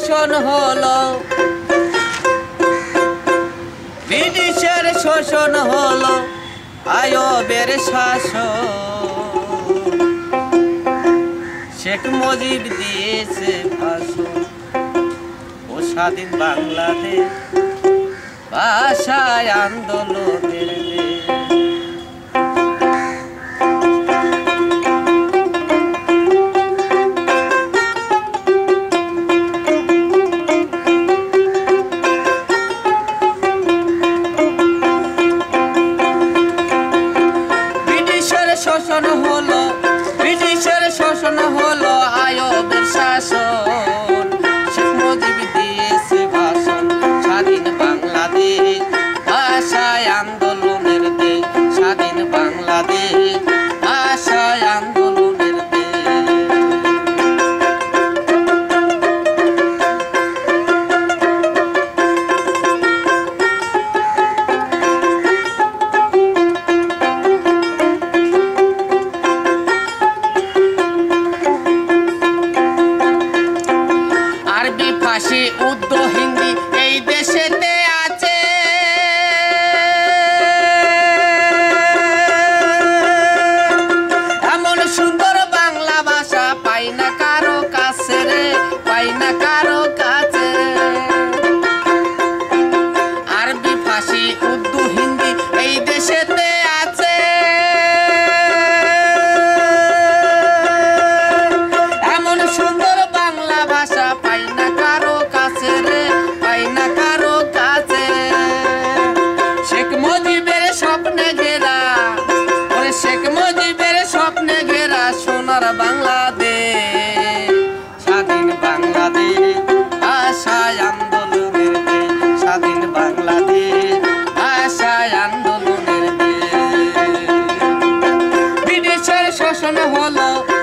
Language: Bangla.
শোষণ হলো, ব্রিটিশের শোষণ হলো, আইয়ুবের শাসন, শেখ মুজিব দিয়েছে ভাষণ, ও স্বাধীন বাংলাদেশ ভাষায় আন্দোলনের দেশ। শোষণ হলো, ব্রিটিশের শোষণ হলো, আইয়ুবের শাসন, শেখ মুজিব দিয়েছে ভাষণ, স্বাধীন বাংলাদেশ ভাষায় আন্দোলনের দেশ, স্বাধীন বাংলাদেশ ভাষায় আন্দোলনের দেশ। আরবি, ফার্সি, উর্দু, হিন্দি এই দেশেতে আছে, এমন সুন্দর বাংলা ভাষা পাই না কারো কাছে রে, পাই না কারো কাছে। আরবি, ফার্সি, উর্দু, হিন্দি এই দেশেতে আছে, এমন সুন্দর বাংলা ভাষা পাই না কারো কাছে রে, পাই না কারো কাছে। শেখ মুজিবের স্বপ্নে ঘেরা, ওরে শেখ মুজিবের স্বপ্নে ঘেরা সোনার বাংলাদেশ, স্বাধীন বাংলাদেশ ভাষায় আন্দোলনের দেশ, স্বাধীন বাংলাদেশ ভাষায় আন্দোলনের দেশ। ব্রিটিশের শোষণ হলো,